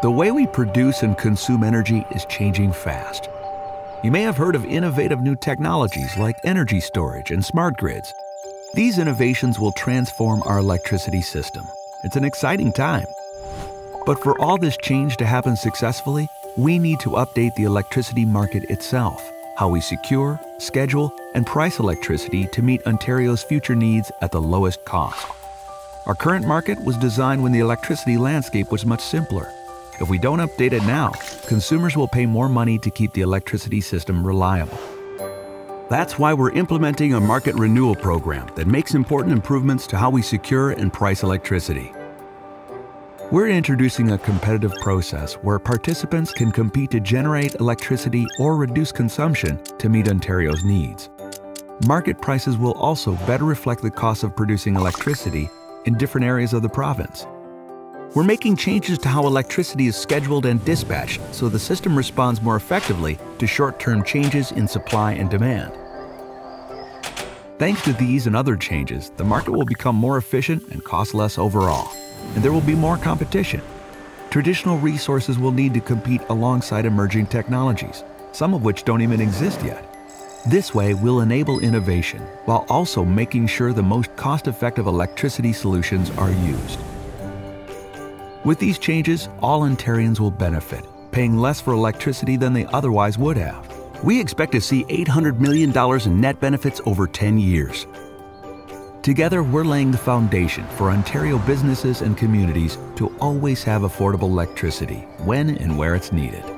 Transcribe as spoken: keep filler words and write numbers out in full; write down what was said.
The way we produce and consume energy is changing fast. You may have heard of innovative new technologies like energy storage and smart grids. These innovations will transform our electricity system. It's an exciting time. But for all this change to happen successfully, we need to update the electricity market itself, how we secure, schedule, and price electricity to meet Ontario's future needs at the lowest cost. Our current market was designed when the electricity landscape was much simpler. If we don't update it now, consumers will pay more money to keep the electricity system reliable. That's why we're implementing a market renewal program that makes important improvements to how we secure and price electricity. We're introducing a competitive process where participants can compete to generate electricity or reduce consumption to meet Ontario's needs. Market prices will also better reflect the cost of producing electricity in different areas of the province. We're making changes to how electricity is scheduled and dispatched so the system responds more effectively to short-term changes in supply and demand. Thanks to these and other changes, the market will become more efficient and cost less overall, and there will be more competition. Traditional resources will need to compete alongside emerging technologies, some of which don't even exist yet. This way, we'll enable innovation while also making sure the most cost-effective electricity solutions are used. With these changes, all Ontarians will benefit, paying less for electricity than they otherwise would have. We expect to see eight hundred million dollars in net benefits over ten years. Together, we're laying the foundation for Ontario businesses and communities to always have affordable electricity when and where it's needed.